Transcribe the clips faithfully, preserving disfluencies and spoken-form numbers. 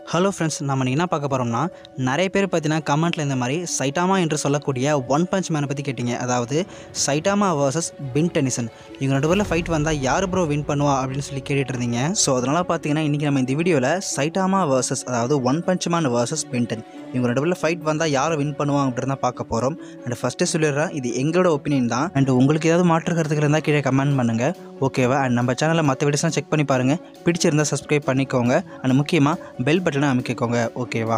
Hello friends, நம்ம என்ன பார்க்க போகிறோம்னா, நிறைய பேர் பார்த்தீங்கன்னா கமெண்ட்டில் இந்த மாதிரி சைட்டாமா என்று சொல்லக்கூடிய ஒன் பஞ்ச் மேனை பற்றி கேட்டிங்க. அதாவது சைட்டாமா வர்சஸ் பென் டெனிசன், இவங்க ரெண்டு பேரில் ஃபைட் வந்தால் யார் ப்ரோ வின் பண்ணுவா அப்படின்னு சொல்லி கேட்டுட்டு இருந்தீங்க. ஸோ அதனால் பார்த்தீங்கன்னா இன்றைக்கி நம்ம இந்த வீடியோவில் சைட்டாமா வர்சஸ் அதாவது one punch man versus Ben ten, இவங்க ரெண்டு பேரில் ஃபைட் வந்தால் யாரை வின் பண்ணுவாங்க அப்படின்னு தான் பார்க்க போகிறோம். அண்ட் ஃபஸ்ட்டு சொல்லிடுறேன், இது எங்களோட ஒப்பீனியன் தான். அண்ட் உங்களுக்கு ஏதாவது மாற்று கருத்துக்கள் இருந்தால் கீழே கமெண்ட் பண்ணுங்கள், ஓகேவா? அண்ட் நம்ம சேனலில் மற்ற வீடியோஸ்லாம் செக் பண்ணி பாருங்கள், பிடிச்சிருந்தால் சப்ஸ்கிரைப் பண்ணிக்கோங்க. அண்ட் முக்கியமாக பெல் பட்டனை அமைக்கிக்கோங்க, ஓகேவா?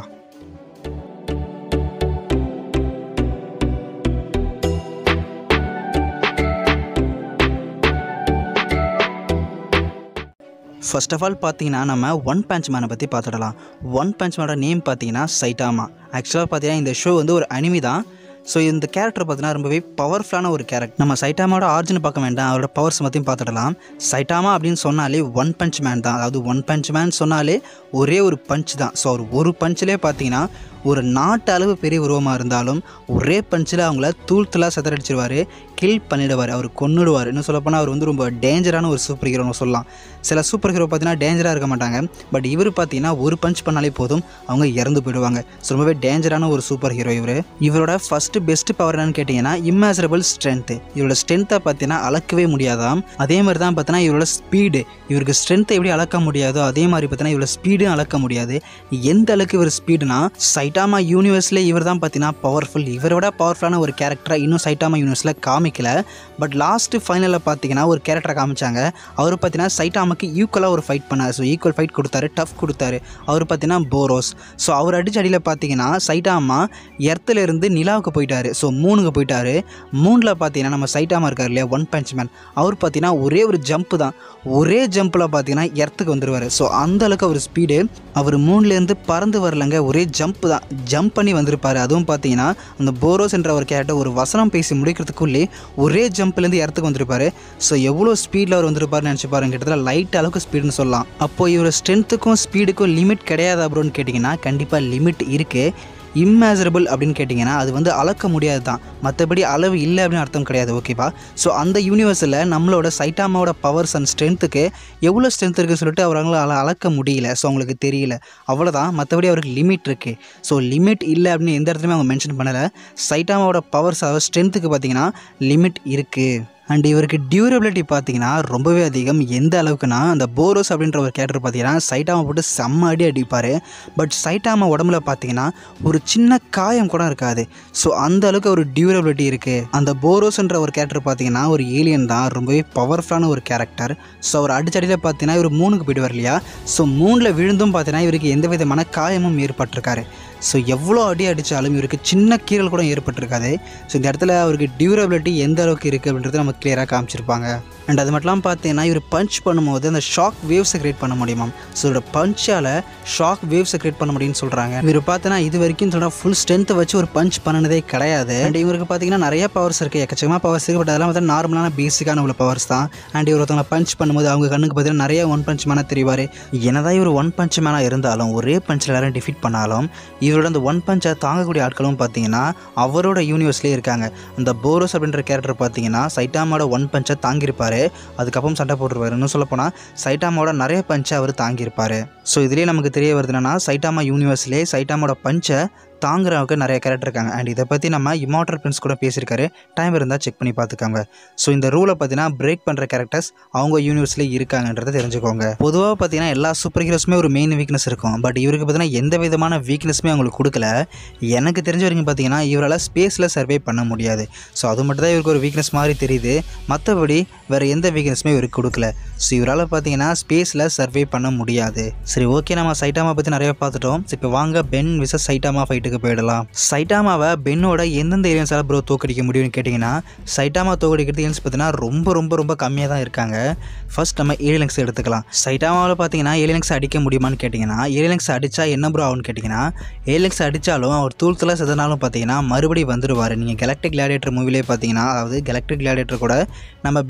ஃபர்ஸ்ட் ஆஃப் ஆல் பார்த்தீங்கன்னா நம்ம ஒன் பஞ்ச் மேனை பற்றி பார்த்துடலாம். ஒன் பஞ்ச் மேனோட நேம் பார்த்தீங்கன்னா சைட்டாமா. ஆக்சுவலாக பார்த்தீங்கன்னா இந்த ஷோ வந்து ஒரு அனிமி தான். ஸோ இந்த கேரக்டர் பார்த்தீங்கன்னா ரொம்பவே பவர்ஃபுல்லான ஒரு கேரக்டர். நம்ம சைட்டாமாவோட ஆரிஜின் பார்க்க வேண்டாம், அவரோட பவர்ஸ் பற்றியும் பார்த்துடலாம். சைட்டாமா அப்படின்னு சொன்னாலே ஒன் பஞ்ச் மேன் தான். அதாவது ஒன் பஞ்ச் மேன் சொன்னாலே ஒரே ஒரு பஞ்ச் தான். ஸோ அவர் ஒரு பஞ்சிலே பார்த்தீங்கன்னா ஒரு நாட்டு அளவு பெரிய உருவமாக இருந்தாலும் ஒரே பஞ்சில் அவங்கள தூள் தூளாக செதறடிச்சிருவார், கில் பண்ணிடுவார், அவர் கொன்னுடுவார். இன்னும் சொல்லப்போனால் அவர் வந்து ரொம்ப டேஞ்சரான ஒரு சூப்பர் ஹீரோன்னு சொல்லலாம். சில சூப்பர் ஹீரோ பார்த்தீங்கன்னா டேஞ்சராக இருக்க மாட்டாங்க, பட் இவர் பார்த்தீங்கன்னா ஒரு பஞ்ச் பண்ணாலே போதும் அவங்க இறந்து போயிடுவாங்க. ஸோ ரொம்பவே டேஞ்சரான ஒரு சூப்பர் ஹீரோ இவர். இவரோட ஃபஸ்ட்டு பெஸ்ட் பவர் என்னன்னு கேட்டிங்கன்னா இம்மேசரபிள் ஸ்ட்ரென்த்து. இவரோட ஸ்ட்ரென்த்தை பார்த்தீங்கன்னா அளக்கவே முடியாதாம். அதே மாதிரி தான் பார்த்தீங்கன்னா இவரோட ஸ்பீடு, இவருக்கு ஸ்ட்ரென்த்தை எப்படி அளக்க முடியாதோ அதே மாதிரி பார்த்தீங்கன்னா இவரோட ஸ்பீடும் அளக்க முடியாது. எந்த அளவுக்கு இவர் ஸ்பீடுனா, சைட்டாமா யூனிவர்ஸில் இவர் தான் பார்த்தீங்கன்னா பவர்ஃபுல். இவரோட பவர்ஃபுல்லான ஒரு கேரக்டரை இன்னும் சைட்டாமா யூனிவர்ஸில் காமிக்கல. பட் லாஸ்ட்டு ஃபைனலில் பார்த்தீங்கன்னா ஒரு கேரக்டரை காமிச்சாங்க. அவர் பார்த்தீங்கன்னா சைட்டாமாக்கு ஈக்குவலாக ஒரு ஃபைட் பண்ணார். ஸோ ஈக்குவல் ஃபைட் கொடுத்தாரு, டஃப் கொடுத்தாரு. அவர் பார்த்தீங்கன்னா போரோஸ். ஸோ அவர் அடிச்ச அடியில் பார்த்தீங்கன்னா சைட்டாமா எர்த்தில் இருந்து நிலாவுக்கு போயிட்டார். ஸோ மூணுக்கு போயிட்டார். மூணில் பார்த்தீங்கன்னா நம்ம சைட்டாமா இருக்கார் இல்லையா, ஒன் பஞ்ச் மேன், அவர் பார்த்தீங்கன்னா ஒரே ஒரு ஜம்ப்பு தான், ஒரே ஜம்பில் பார்த்தீங்கன்னா எர்த்துக்கு வந்துடுவார். ஸோ அந்தளவுக்கு அவர் ஸ்பீடு. அவர் மூணுலேருந்து பறந்து வரலங்க, ஒரே ஜம்ப்பு தான், ஜம்ப் பண்ணி வந்திருப்பார். அதுவும் பார்த்தீங்கன்னா அந்த போரோஸ் என்ற ஒரு கேரக்டர் ஒரு வசனம் பேசி முடிக்கிறதுக்குள்ளே ஒரே ஜம்ப்லேருந்து இடத்துக்கு வந்திருப்பார். ஸோ எவ்வளோ ஸ்பீடில் அவர் வந்திருப்பாருன்னு நினச்சி பாருங்க, கிட்டத்தட்ட லைட் அளவுக்கு ஸ்பீடுன்னு சொல்லலாம். அப்போது இவர் ஸ்ட்ரென்த்துக்கும் ஸ்பீடுக்கும் லிமிட் கிடையாது அப்படின்னு கேட்டிங்கன்னா கண்டிப்பாக லிமிட் இருக்குது. இம்மேசரபிள் அப்படின்னு கேட்டிங்கன்னா அது வந்து அளக்க முடியாது தான், மற்றபடி அளவு இல்லை அப்படின்னு அர்த்தம் கிடையாது, ஓகேவா? ஸோ அந்த யூனிவர்ஸில் நம்மளோட சைட்டாமாவோட பவர்ஸ் அண்ட் ஸ்ட்ரென்த்துக்கு எவ்வளோ ஸ்ட்ரென்த் இருக்குன்னு சொல்லிட்டு அவங்களால அளக்க முடியல. ஸோ அவங்களுக்கு தெரியல, அவ்வளோதான். மற்றபடி அவருக்கு லிமிட் இருக்குது. ஸோ லிமிட் இல்லை அப்படின்னு எந்த இடத்துலையுமே அவங்க மென்ஷன் பண்ணலை. சைட்டாமாவோட பவர்ஸ் அதாவது ஸ்ட்ரென்த்துக்கு பார்த்தீங்கன்னா லிமிட் இருக்குது. அண்ட் இவருக்கு டியூரபிலிட்டி பார்த்தீங்கன்னா ரொம்பவே அதிகம். எந்த அளவுக்குனா, அந்த போரோஸ் அப்படின்ற ஒரு கேரக்டர் பார்த்தீங்கன்னா சைட்டாமா போட்டு செம்ம அடி அடிப்பார். பட் சைட்டாமா உடம்புல பார்த்தீங்கன்னா ஒரு சின்ன காயம் கூட இருக்காது. ஸோ அந்த அளவுக்கு ஒரு டியூரபிலிட்டி இருக்குது. அந்த போரோஸ்ன்ற ஒரு கேரக்டர் பார்த்தீங்கன்னா ஒரு ஏலியன் தான், ரொம்பவே பவர்ஃபுல்லான ஒரு கேரக்டர். ஸோ அவர் அடிச்சடியில் பார்த்தீங்கன்னா இவர் மூணுக்கு போயிடுவார் இல்லையா. ஸோ மூணில் விழுந்தும் பார்த்தீங்கன்னா இவருக்கு எந்த விதமான காயமும் ஏற்பட்டிருக்காரு. ஸோ எவ்வளோ அடி அடித்தாலும் இவருக்கு சின்ன கீறல் கூட ஏற்பட்டிருக்காது. ஸோ இந்த இடத்துல அவருக்கு டியூரபிலிட்டி எந்த அளவுக்கு இருக்குது அப்படின்றது நம்ம கிளியராக காமிச்சிருப்பாங்க. அண்ட் அது மட்டும் பார்த்தீங்கன்னா இவர் பஞ்ச் பண்ணும்போது அந்த ஷாக் வேவ்ஸை கிரியேட் பண்ண முடியுமா. ஸோ இவரோட பஞ்சால் ஷாக் வேவ்ஸை கிரியேட் பண்ண முடியும்னு சொல்கிறாங்க. இவர் பார்த்தீங்கன்னா இது வரைக்கும் சொல்கிற ஃபுல் ஸ்ட்ரென்த்தை வச்சு ஒரு பஞ்ச் பண்ணனதே கிடையாது. அண்ட் இவருக்கு பார்த்தீங்கன்னா நிறைய பவர்ஸ் இருக்குது, எக்கச்சக்கமாக பவர்ஸ் இருக்குது. பட் அதெல்லாம் வந்து நார்மலான பேசிக்கான உள்ள பவர்ஸ் தான். அண்ட் இவர் ஒருத்தவங்களை பஞ்ச் பண்ணும்போது அவங்க கண்ணுக்கு பார்த்தீங்கன்னா நிறைய ஒன் பஞ்ச் மேனாக தெரிவார். என்னதான் இவர் ஒன் பஞ்ச் மேனாக இருந்தாலும் ஒரே பஞ்சில் எல்லாரும் டிஃபீட் பண்ணாலும் இவரோட அந்த ஒன் பஞ்சை தாங்கக்கூடிய ஆட்களும் பார்த்தீங்கன்னா அவரோட யூனிவர்ஸ்லேயே இருக்காங்க. அந்த போரோஸ் அப்படின்ற கேரக்டர் பார்த்தீங்கன்னா சைட்டாமாவோட ஒன் பஞ்சை தாங்கியிருப்பார், அதுக்கப்புறம் சண்டை போட்டுருவார். இன்னும் சொல்லப்போனால் சைட்டாமாவோட நிறைய பஞ்சை அவர் தாங்கியிருப்பார். ஸோ இதுலேயே நமக்கு தெரிய வருது என்னன்னா, சைட்டாமா யூனிவர்ஸ்லேயே சைட்டாமாவோட பஞ்சை தாங்குறவங்க நிறைய கேரக்டர் இருக்காங்க. அண்ட் இதை பற்றி நம்ம இமார்டல் பிரின்ஸ் கூட பேசியிருக்காரு, டைம் இருந்தால் செக் பண்ணி பார்த்துக்கோங்க. ஸோ இந்த ரூலை பார்த்தீங்கன்னா பிரேக் பண்ணுற கேரக்டர்ஸ் அவங்க யூனிவர்ஸ்லேயே இருக்காங்கன்றதை தெரிஞ்சுக்கோங்க. பொதுவாக பார்த்தீங்கன்னா எல்லா சூப்பர் ஹீரோஸுமே ஒரு மெயின் வீக்னஸ் இருக்கும். பட் இவருக்கு பார்த்தீங்கன்னா எந்த விதமான வீக்னஸுமே அவங்களுக்கு கொடுக்கல. எனக்கு தெரிஞ்ச வரைக்கும் பார்த்தீங்கன்னா இவரால் ஸ்பேஸில் சர்வே பண்ண முடியாது. ஸோ அது மட்டும் தான் இவருக்கு ஒரு வீக்னஸ் மாதிரி தெரியுது, மற்றபடி வேறு எந்த வீக்னஸுமே இவருக்கு கொடுக்கல. ஸோ இவரால் பார்த்தீங்கன்னா ஸ்பேஸில் சர்வே பண்ண முடியாது. சரி, ஓகே, நம்ம சைட்டாமா பற்றி நிறைய பார்த்துட்டோம். இப்போ வாங்க பென் விசஸ் சைட்டாமா ஃபைட்டுக்கு போயிடலாம். சைட்டாமாவை பென்னோட எந்தெந்த ஏலியன்ஸால் ப்ரோ தோக்கடிக்க முடியும்னு கேட்டிங்கன்னா, சைட்டாமா தோக்கடிக்கிறது ஏலியன்ஸ் பார்த்தீங்கன்னா ரொம்ப ரொம்ப ரொம்ப கம்மியாக தான் இருக்காங்க. ஃபர்ஸ்ட் நம்ம ஏலியன்ஸ் எடுத்துக்கலாம். சைட்டாமாவில் பார்த்தீங்கன்னா ஏலியன்ஸ் அடிக்க முடியுமான்னு கேட்டிங்கன்னா, ஏலியன்ஸ் அடித்தா என்ன ப்ரோ ஆகும்னு கேட்டிங்கன்னா, ஏலியன்ஸ் அடித்தாலும் அவர் தூள் தூளாக செதனாலும் பார்த்தீங்கன்னா மறுபடியும் வந்துடுவார். நீங்கள் கெலக்டிக் கிளாடியேட்டர் மூவிலே பார்த்தீங்கன்னா, அதாவது கெலக்டிக் கிளாடியேட்டர் கூட நம்ம பென் ஏலியன்ஸை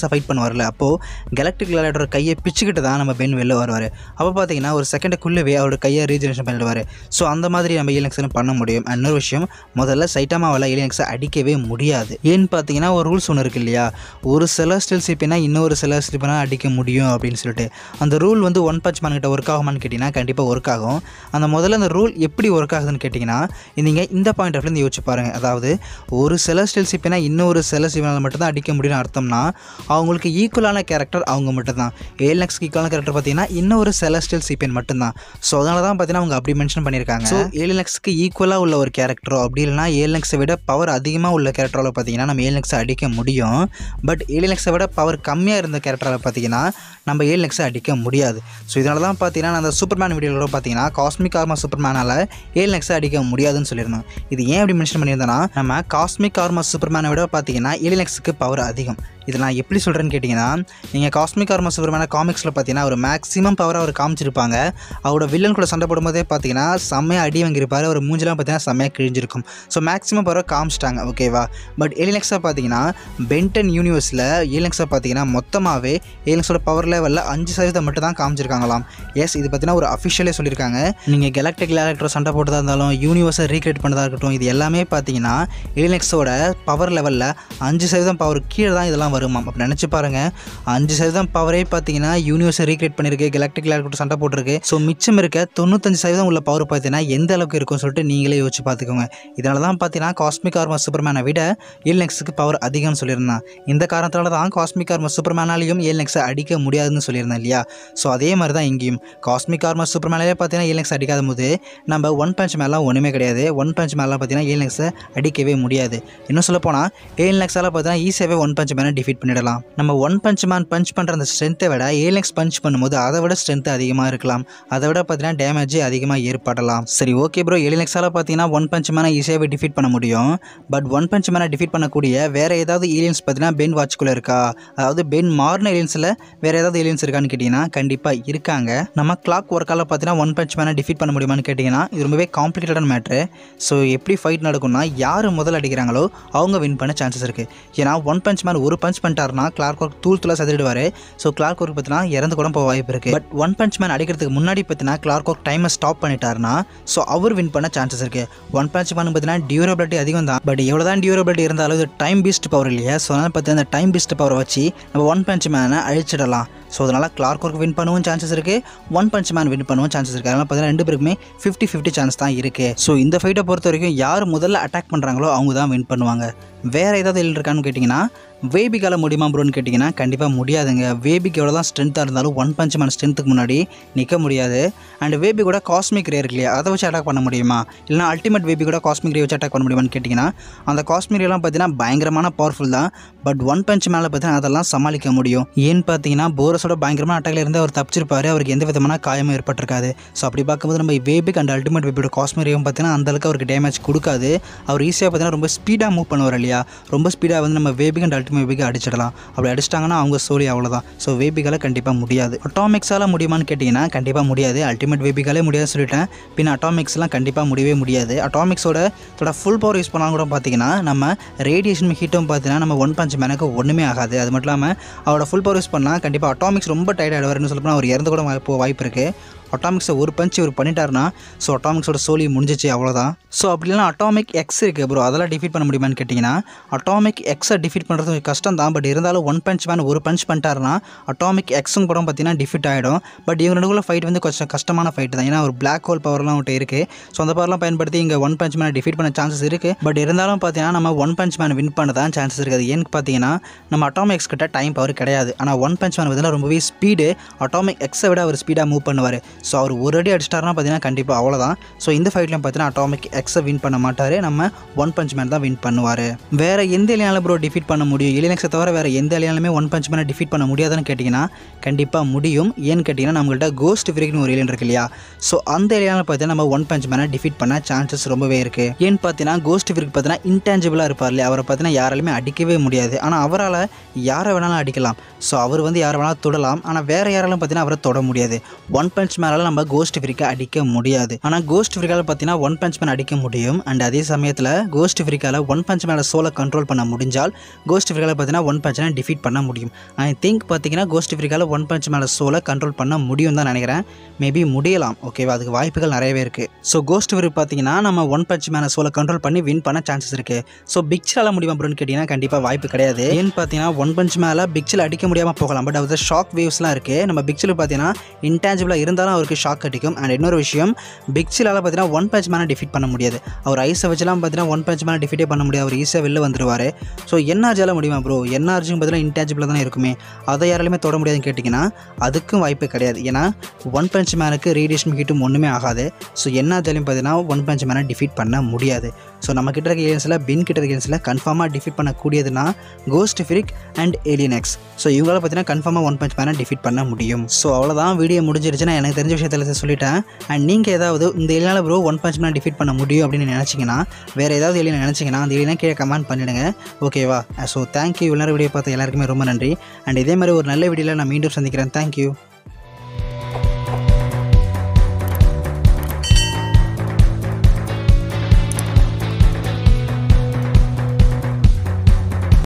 லாஸ்ட்டாக ஃபைட் பண்ணுவார்ல, அப்போது கெலக்டிக் லாடரோட கையை பிச்சுக்கிட்டு தான் நம்ம பென் வெளில வருவார். அப்போ பார்த்தீங்கன்னா ஒரு செகண்டுக்குள்ளவே அவரோட கையை ரீஜெனரேஷன் பண்ணிடுவார். ஸோ அந்த மாதிரி நம்ம ஏலியன்ஸை பண்ண முடியும். இன்னொரு விஷயம், முதல்ல சைட்டாமாவால் ஏலியன்ஸை அடிக்கவே முடியாது. ஏன்னு பார்த்தீங்கன்னா ஒரு ரூல்ஸ் ஒன்று இருக்குது இல்லையா, ஒரு செலஸ்டியல் சிப்பினா இன்னொரு செலஸ்டியல் சிப்பினா அடிக்க முடியும் அப்படின்னு சொல்லிட்டு. அந்த ரூல் வந்து ஒன் பஞ்ச் மேன் கிட்ட ஒர்க் ஆகுமான்னு கேட்டிங்கன்னா கண்டிப்பாக ஒர்க் ஆகும். அந்த முதல்ல அந்த ரூல் எப்படி ஒர்க் ஆகுதுன்னு கேட்டிங்கன்னா நீங்கள் இந்த பாயிண்ட் ஆஃப் வியூ யோசிச்சு பாருங்கள். அதாவது ஒரு செலஸ்டியல் சிப்பினா இன்னொரு செலஸ்டியல் மட்டும்தான் அடிக்க முடியும்னு அர்த்தம்னா அவங்களுக்கு ஈக்குவலான கேரக்டர் அவங்க மட்டும்தான். ஏலியன்ஸ்க்கு ஈக்குவலான கேரக்டர் பார்த்தீங்கன்னா இன்னொரு செலஸ்டியல் சிப்பியன் மட்டும்தான். ஸோ அதனால தான் பார்த்தீங்கன்னா அவங்க அப்படி மென்ஷன் பண்ணியிருக்காங்க. ஸோ ஏலியன்ஸ்க்கு ஈக்குவலாக உள்ள ஒரு கேரக்டரோ அப்படி இல்லைனா ஏலியன்ஸை விட பவர் அதிகமாக உள்ள கேரக்டரால் பார்த்தீங்கன்னா நம்ம ஏலியன்ஸை அடிக்க முடியும். பட் ஏலியன்ஸை விட பவர் கம்மியாக இருந்த கேரக்டரால் பார்த்தீங்கன்னா நம்ம ஏலியன்ஸை அடிக்க முடியாது. ஸோ இதனால தான் பார்த்தீங்கன்னா அந்த சூப்பர்மேன் வீடியோவில் பார்த்தீங்கன்னா காஸ்மிக் ஆர்மர் சூப்பர்மேனால் ஏலியன்ஸை அடிக்க முடியாதுன்னு சொல்லியிருந்தோம். இது ஏன் அப்படி மென்ஷன் பண்ணியிருந்தேன்னா நம்ம காஸ்மிக் ஆர்மர் சூப்பர்மேனை விட பார்த்தீங்கன்னா ஏலியன்ஸுக்கு பவர் அதிகம். இதை நான் எப்படி சொல்கிறேன்னு கேட்டிங்கன்னா, நீங்கள் காஸ்மிக் ஆர்மர் சூப்பர்மேனை காமிக்ஸில் பார்த்தீங்கன்னா ஒரு மேக்ஸிமம் பவராக அவர் காமிச்சிருப்பாங்க. அவரோட வில்லன் கூட சண்டை போடும்போதே பார்த்தீங்கன்னா செம்மையாக அடி வாங்கியிருப்பார். ஒரு மூஞ்சிலாம் பார்த்தீங்கன்னா செம்மையாக கிழிஞ்சிருக்கும். ஸோ மேக்ஸிமம் பவரை காமிச்சிட்டாங்க, ஓகேவா. பட் ஏலியன்ஸாக பார்த்தீங்கன்னா பென்டன் யூனிவர்ஸில் ஏலியன்ஸாக பார்த்தீங்கன்னா மொத்தமாகவே ஏலியன்ஸோட பவர் லெவலில் அஞ்சு சதவீதம் மட்டும் தான் காமிச்சிருக்காங்களாம். எஸ், இது பார்த்தீங்கன்னா ஒரு அஃபிஷியலே சொல்லியிருக்காங்க. நீங்கள் கெலக்டிக் லாடரோட சண்டை போட்டதாக இருந்தாலும் யூனிவர்ஸை ரீக்ரியேட் பண்ணதாக இருக்கட்டும், இது எல்லாமே பார்த்தீங்கன்னா ஏலியன்ஸோட பவர் லெவலில் அஞ்சு சதவீதம் பவர் கீழே தான் இதெல்லாம் வருமா. அப்போ நினச்சி பாருங்கள், அஞ்சு சதவீதம் பவரே பார்த்தீங்கன்னா யூனிவர்ஸை ரீக்ரியேட் பண்ணியிருக்கு, கெலக்டிக் லாடரோட சண்டை போட்டிருக்கு. ஸோ மிச்சம் இருக்க தொண்ணூத்தஞ்சு சதவீதம் உள்ள பவர் பார்த்தீங்கன்னா எந்த அளவுக்கு இருக்கும்னு சொல்லிட்டு நீங்களே யோசிச்சு பார்த்துக்கோங்க. இதனால தான் பார்த்தீங்கன்னா காஸ்மிக் ஆர்மர் சூப்பர்மேனை விட ஏலியன்ஸுக்கு பவர் அதிகம்னு சொல்லியிருந்தான். இந்த காரணத்தால் தான் காஸ்மிக் ஆர்மர் சூப்பர்மேனாலையும் ஏலியன்ஸை அடிக்க முடியாதுன்னு சொல்லியிருந்தேன் இல்லையா. ஸோ அதே மாதிரி தான் இங்கேயும் காஸ்மிக் ஆர்மர் சூப்பர்மேனாலே பார்த்தீங்கன்னா ஏலியன்ஸ் அடிக்காத போது நம்ம ஒன் பஞ்ச் மேலாம் ஒன்றுமே கிடையாது. ஒன் பஞ்ச் மேலாம் பார்த்தீங்கன்னா ஏலியன்ஸை அடிக்கவே முடியாது. இன்னும் சொல்ல போனால் ஏலியன்ஸால் பார்த்தீங்கன்னா ஈஸியாகவே ஒன் பஞ்ச் மேனை டிஃபீட் பண்ணிடலாம். நம்ம ஒன் பஞ்ச் மேன் பஞ்ச் பண்ணுற அந்த ஸ்ட்ரென்த்தை விட ஏலியன்ஸ் பஞ்ச் பண்ணும்போது அதை விட ஸ்ட்ரென்த் அதிகமாக இருக்கலாம். அதை விட பார்த்தீங்கன்னா டேமேஜ் அதிகமாக ஏற்படலாம். சரி, ஓகே ப்ரோ, ஏலியன்ஸால் பார்த்தீங்கன்னா ஒன் பஞ்ச் மேனை ஈஸியாகவே டிஃபீட் பண்ண முடியும். பட் ஒன் பஞ்ச் மேனை டிஃபீட் பண்ணக்கூடிய வேறு ஏதாவது ஏலியன்ஸ் பார்த்தீங்கன்னா பென் வாட்ச்குள்ளே இருக்கா, அதாவது பென் மார்ன ஏலியன்ஸில் வேறு ஏதாவது ஏலியன்ஸ் இருக்கான்னு கேட்டிங்கன்னா கண்டிப்பாக இருக்காங்க. நம்ம கிளாக் ஒர்க்கால் பார்த்தீங்கன்னா ஒன் பஞ்ச் மேனை டிஃபீட் பண்ண முடியுமான்னு கேட்டிங்கன்னா இது ரொம்பவே காம்ப்ளிகேட்டடான மேட்ரு. ஸோ எப்படி ஃபைட் நடக்கும்னா யார் முதல் அடிக்கிறாங்களோ அவங்க வின் பண்ண சான்சஸ் இருக்குது. ஏன்னா ஒன் பஞ்ச் மேன் ஒரு பஞ்ச் பண்ணிட்டாருன்னா கிளாக் ஒர்க் தூள் தூளாக சதிடுவார். ஸோ கிளாக் ஒர்க் பார்த்தீங்கன்னா இறந்து கூட போக வாய்ப்பு இருக்குது. பட் ஒன் பஞ்ச் மேன் அடிக்கிறதுக்கு முன்னாடி பார்த்தீங்கன்னா கிளாக் ஒர்க் டைமை ஸ்டாப் பண்ணிட்டாருன்னா ஸோ அவர் வின் பண்ண சான்சஸ் இருக்குது. ஒன் பஞ்ச் மேன் பார்த்தீங்கன்னா டியூரபிலிட்டி அதிகம் தான். பட் எவ்வளோ தான் டியூரபிலிட்டி இருந்தாலும் இது டைம் பீஸ்ட் பவர் இல்லையா. ஸோ அதனால் பார்த்தீங்கன்னா அந்த டைம் பீஸ்ட் பவரை வச்சு நம்ம ஒன் பஞ்ச் மேனை அழிச்சிடலாம். ஸோ அதனால் கிளாக் ஒர்க் வின் பண்ணவும் சான்சஸ் இருக்குது, ஒன் பஞ்ச் மேன் வின் பண்ணவும் சான்சஸ் இருக்குது. அதனால் பார்த்தீங்கன்னா ரெண்டு பேருக்குமே ஃபிஃப்டி ஃபிஃப்டி சான்ஸ் தான் இருக்குது. ஸோ இந்த ஃபைட்டை பொறுத்த வரைக்கும் யார் முதல்ல அட்டாக் பண்ணுறாங்களோ அவங்க தான் வின் பண்ணுவாங்க. வேறு ஏதாவது இல்லை இருக்கான்னு கேட்டிங்கன்னா வேபிக்கால முடியுமா ப்ரோன்னு கேட்டிங்கன்னா கண்டிப்பாக முடியாதுங்க. வேபிக்கு எவ்வளோ தான் ஸ்ட்ரென்த்தாக இருந்தாலும் ஒன் பஞ்ச் மேன் ஸ்ட்ரென்த்துக்கு முன்னாடி நிற்க முடியாது. அண்ட் வேபி கூட காஸ்மிக் ரே இருக்கு இல்லையா, அதை வச்சு அட்டாக் பண்ண முடியுமா, இல்லைனா அல்டிமேட் வேபி கூட காஸ்மிக் ரே வச்சு அட்டாக் பண்ண முடியுமான்னு கேட்டிங்கன்னா அந்த காஸ்மிக் ரேலாம் பார்த்தீங்கன்னா பயங்கரமான பவர்ஃபுல் தான். பட் ஒன் பஞ்ச் மேலே பார்த்தீங்கன்னா அதெல்லாம் சமாளிக்க முடியும். ஏன்னு பார்த்தீங்கன்னா போரஸோட பயங்கரமான அட்டாக்ல இருந்து அவர் தப்பிச்சிருப்பாரு, அவருக்கு எந்த விதமான காயமும் ஏற்பட்டிருக்காது. ஸோ அப்படி பார்க்கும்போது நம்ம வேபிக் அண்ட் அல்டிமேட் வேபியோட காஸ்மிக் ரேவும் பார்த்தீங்கன்னா அந்தளவுக்கு அவருக்கு டேமேஜ் கொடுக்காது. அவர் ஈஸியாக பார்த்தீங்கன்னா ரொம்ப ஸ்பீடாக மூவ் பண்ணுவார் இல்லையா, ரொம்ப ஸ்பீடாக வந்து நம்ம வேபிக் அண்ட் அல்டிமேட் வேபிக்கு அடிச்சிடலாம். அப்படி அடிச்சிட்டாங்கன்னா அவங்க சோலி அவ்வளோதான். ஸோ வேபிக்கால கண்டிப்பாக முடியாது. அட்டாமிக்ஸால் முடியுமான்னு கேட்டிங்கன்னா கண்டிப்பாக முடியாது. அல்டிமேட் வேபிக்காலே முடியாது சொல்லிட்டேன். பின்ன அட்டாமிக்ஸ்லாம் கண்டிப்பாக முடியவே முடியாது. அட்டாமிக்ஸோட தோட ஃபுல் பவர் யூஸ் பண்ணாலும் கூட பார்த்தீங்கன்னா நம்ம ரேடியேஷன் ஹீட்டும் பார்த்தீங்கன்னா நம்ம ஒன் பஞ்ச் மேனுக்கு ஒன்றுமே ஆகாது. அது மட்டும் இல்லாமல் அவரோட ஃபுல் பவர் யூஸ் பண்ணால் கண்டிப்பாக அட்டாமிக்ஸ் ரொம்ப டைட் ஆகிடுவார்னு சொல்லப்போனால் அவர் இறந்து கூட வாய்ப்பு வாய்ப்பு இருக்குது. அட்டாமிக்ஸை ஒரு பஞ்ச் இவர் பண்ணிட்டாருன்னா ஸோ அட்டாமிக்ஸோட சோலி முடிஞ்சிச்சு, அவ்வளோதான். ஸோ அப்படி இல்லைனா அட்டாமிக் எக்ஸ் இருக்குது ப்ரோ, அதெல்லாம் டிஃபீட் பண்ண முடியுமான்னு கேட்டிங்கன்னா அட்டாமிக் எக்ஸை டிஃபீட் பண்ணுறது கஷ்டம் தான். பட் இருந்தாலும் ஒன் பஞ்ச் மேன் ஒரு பஞ்ச் பண்ணிட்டாருன்னா அட்டாமிக் எக்ஸும் படம் பார்த்தீங்கன்னா டிஃபீட் ஆகிடும். பட் இவங்க நடுவில் ஃபைட் வந்து கொஞ்சம் கஷ்டமான ஃபைட் தான். ஏன்னா ஒரு பிளாக் ஹோல் பவர்லாம் அவன்கிட்ட இருக்குது. ஸோ அந்த பவர்லாம் பயன்படுத்தி இங்கே ஒன் பஞ்ச் மேனை டிஃபீட் பண்ண சான்சஸ் இருக்குது. பட் இருந்தாலும் பார்த்தீங்கன்னா நம்ம ஒன் பஞ்ச் மேன் வின் பண்ண தான் சான்சஸ் இருக்குது. ஏன்னு பார்த்தீங்கன்னா நம்ம அட்டாமிக் எக்ஸ் கிட்ட டைம் பவர் கிடையாது. ஆனால் ஒன் பஞ்ச் மேன் பார்த்தீங்கன்னா ரொம்பவே ஸ்பீடு, அட்டாமிக் எக்ஸை விட அவர் ஸ்பீடாக மூவ் பண்ணுவார். ஸோ அவர் ஒரு அடி அடிச்சிட்டாருன்னா பார்த்தீங்கன்னா கண்டிப்பாக அவ்வளோதான். ஸோ இந்த ஃபைட்லையும் பார்த்தீங்கன்னா அட்டாமிக் எக்ஸை வின் பண்ண மாட்டார், நம்ம ஒன் பஞ்ச் மேன் தான் வின் பண்ணுவார். வேறு எந்த ஏலியனால ப்ரோ டிஃபீட் பண்ண முடியும், ஏலியன்ஸை தவிர வேறு எந்த ஏலியனாலுமே ஒன் பஞ்ச் மேனை டிஃபீட் பண்ண முடியாதுன்னு கேட்டிங்கன்னா கண்டிப்பாக முடியும். ஏன்னு கேட்டிங்கன்னா நம்மள்கிட்ட கோஸ்ட் ஃப்ரீக்னு ஒரு ஏலியன் இருக்கு இல்லையா, ஸோ அந்த ஏலியனால பார்த்தீங்கன்னா நம்ம ஒன் பஞ்ச் மேனை டிஃபீட் பண்ண சான்சஸ் ரொம்பவே இருக்குது. ஏன்னு பார்த்தீங்கன்னா கோஸ்ட் ஃப்ரீக் பார்த்தீங்கன்னா இன்டான்ஜிபிளாக இருப்பார் இல்லையா, அவரை பார்த்தீங்கன்னா யாராலுமே அடிக்கவே முடியாது. ஆனால் அவரால் யாரை வேணாலும் அடிக்கலாம். ஸோ அவர் வந்து யாரை வேணாலும் தொடலாம். ஆனால் வேறு யாராலும் பார்த்தீங்கன்னா அவரை தொட முடியாது. ஒன் பஞ்ச் மேன் மேனால நம்ம கோஸ்ட் ஃப்ரீக்கை அடிக்க முடியாது. ஆனால் கோஸ்ட் ஃப்ரீக்கால பார்த்தீங்கன்னா ஒன் பஞ்ச் மேன் அடிக்க முடியும். அண்ட் அதே சமயத்தில் கோஸ்ட் ஃப்ரீக்கால ஒன் பஞ்ச் மேல சோலை கண்ட்ரோல் பண்ண முடிஞ்சால் கோஸ்ட் ஃப்ரீக்கால பார்த்தீங்கன்னா ஒன் பஞ்ச் மேன் டிஃபீட் பண்ண முடியும். ஐ திங்க் பார்த்தீங்கன்னா கோஸ்ட் ஃப்ரீக்கால ஒன் பஞ்ச் மேல சோலை கண்ட்ரோல் பண்ண முடியும் தான் நினைக்கிறேன். மேபி முடியலாம். ஓகேவா, அதுக்கு வாய்ப்புகள் நிறையவே இருக்குது. ஸோ கோஸ்ட் ஃப்ரீ பார்த்தீங்கன்னா நம்ம ஒன் பஞ்ச் மேன சோலை கண்ட்ரோல் பண்ணி வின் பண்ண சான்சஸ் இருக்குது. ஸோ பிக்சிலால் முடியுமா அப்படின்னு கேட்டிங்கன்னா கண்டிப்பாக வாய்ப்பு கிடையாது. ஏன்னு பார்த்தீங்கன்னா ஒன் பஞ்ச் மேலே பிக்சில் அடிக்க முடியாமல் போகலாம். பட் அது ஷாக் வேவ்ஸ்லாம் இருக்குது. நம்ம பிக்சில் பார்த்தீங்கன்னா இன்டான்ஜிபிளாக இருந்தாலும் அவருக்கு ஷாக் அடிக்கும். அண்ட் இன்னொரு விஷயம், பிக்சிலால் பார்த்தீங்கன்னா ஒன் பஞ்ச் மேனை டிஃபீட் பண்ண முடியாது. அவர் ஐஸை வச்சுலாம் பார்த்தீங்கன்னா ஒன் பஞ்ச் மேனை டிஃபீட்டே பண்ண முடியாது. அவர் ஈஸியாக வெளில வந்துடுவார். ஸோ என்ஆர்ஜியால் முடியுமா ப்ரோ? என்ஆர்ஜியும் பார்த்தீங்கன்னா இன்டான்ஜிபிளாக தானே இருக்குமே, அதை யாராலுமே தொட முடியாதுன்னு கேட்டிங்கன்னா அதுக்கும் வாய்ப்பு கிடையாது. ஏன்னா ஒன் பஞ்ச் மேனுக்கு ரேடியேஷன் ஹீட்டும் ஒன்றுமே ஆகாது. ஸோ என்ஆர்ஜியாலையும் பார்த்தீங்கன்னா ஒன் பஞ்ச் மேனை டிஃபீட் பண்ண முடியாது. ஸோ நம்ம கிட்ட இருக்க ஏலியன்ஸில் பின் கிட்ட இருக்க ஏலியன்ஸில் கன்ஃபார்மாக டிஃபீட் பண்ணக்கூடியதுன்னா ghost freak and alien X. So இவங்களால பார்த்தீங்கன்னா கன்ஃபார்மாக ஒன் பஞ்ச் மேனை டிஃபீட் பண்ண முடியும். ஸோ அவ்வளோதான், வீடியோ முடிஞ்சிருச்சுன்னா எனக்கு தெரிஞ்ச விஷயத்தில் சொல்லிட்டேன். அண்ட் நீங்கள் ஏதாவது இந்த ஏலியனால் ப்ரோ ஒன் பஞ்ச் மேனை டிஃபீட் பண்ண முடியும் அப்படின்னு நினச்சிங்கன்னா, வேறு ஏதாவது ஏலியன் நினச்சிங்கன்னா அந்த ஏலியனை கீழே கமெண்ட் பண்ணிவிடுங்க. ஓகேவா? So thank you. இவ்வளோ நேரம் வீடியோ பார்த்து எல்லாருக்குமே ரொம்ப நன்றி. அண்ட் இதே மாதிரி ஒரு நல்ல வீடியோவில் நான் மீண்டும் சந்திக்கிறேன். தேங்க்யூ.